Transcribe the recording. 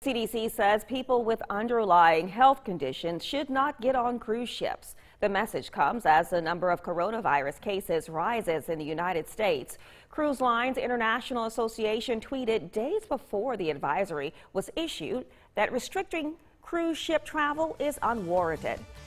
CDC says people with underlying health conditions should not get on cruise ships. The message comes as the number of coronavirus cases rises in the United States. Cruise Lines International Association tweeted days before the advisory was issued that restricting cruise ship travel is unwarranted.